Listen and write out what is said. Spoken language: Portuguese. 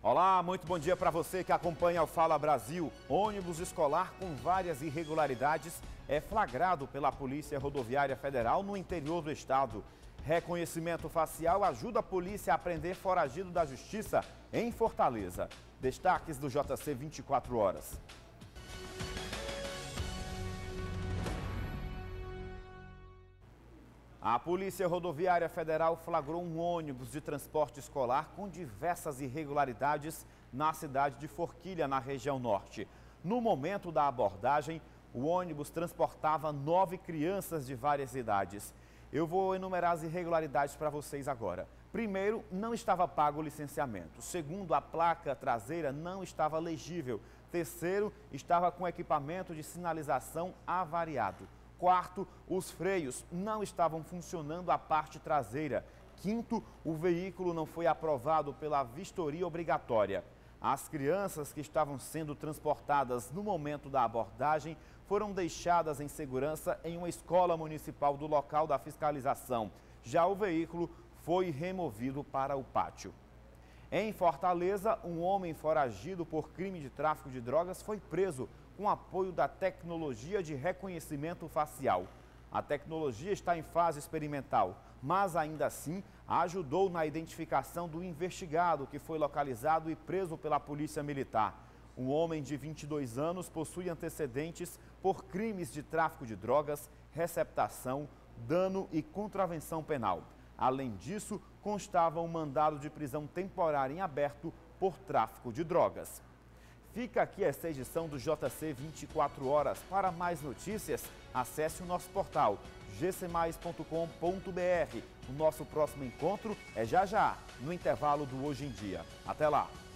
Olá, muito bom dia para você que acompanha o Fala Brasil. Ônibus escolar com várias irregularidades é flagrado pela Polícia Rodoviária Federal no interior do estado. Reconhecimento facial ajuda a polícia a prender foragido da Justiça em Fortaleza. Destaques do JC 24 horas. A Polícia Rodoviária Federal flagrou um ônibus de transporte escolar com diversas irregularidades na cidade de Forquilha, na região norte. No momento da abordagem, o ônibus transportava 9 crianças de várias idades. Eu vou enumerar as irregularidades para vocês agora. Primeiro, não estava pago o licenciamento. Segundo, a placa traseira não estava legível. Terceiro, estava com equipamento de sinalização avariado. Quarto, os freios não estavam funcionando a parte traseira. Quinto, o veículo não foi aprovado pela vistoria obrigatória. As crianças que estavam sendo transportadas no momento da abordagem foram deixadas em segurança em uma escola municipal do local da fiscalização. Já o veículo foi removido para o pátio. Em Fortaleza, um homem foragido por crime de tráfico de drogas foi preso com apoio da tecnologia de reconhecimento facial. A tecnologia está em fase experimental, mas ainda assim ajudou na identificação do investigado, que foi localizado e preso pela Polícia Militar. Um homem de 22 anos possui antecedentes por crimes de tráfico de drogas, receptação, dano e contravenção penal. Além disso, constava um mandado de prisão temporária em aberto por tráfico de drogas. Fica aqui esta edição do JC 24 horas. Para mais notícias, acesse o nosso portal gcmais.com.br. O nosso próximo encontro é já, no intervalo do Hoje em Dia. Até lá!